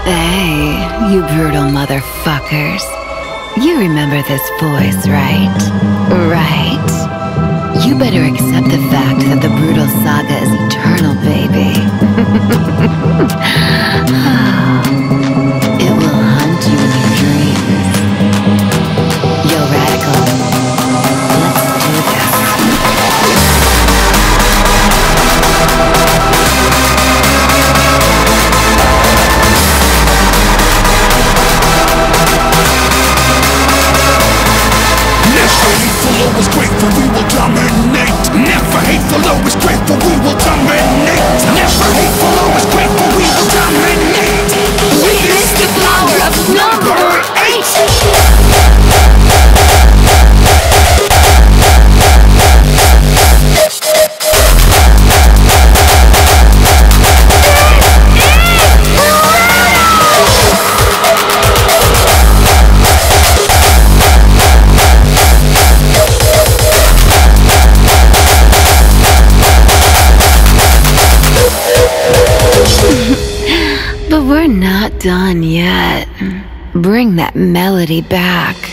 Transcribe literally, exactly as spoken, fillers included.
Hey, you brutal motherfuckers. You remember this voice, right? Right. You better accept the fact that the brutal saga is eternal, baby. It will hunt you in your dreams. Yo, Radical, let's do this. Never hateful, always grateful, we will dominate. Never hateful, always grateful, we will dominate. Never hateful, always grateful, we will dominate. Witness the power of number eight. But we're not done yet. Bring that melody back.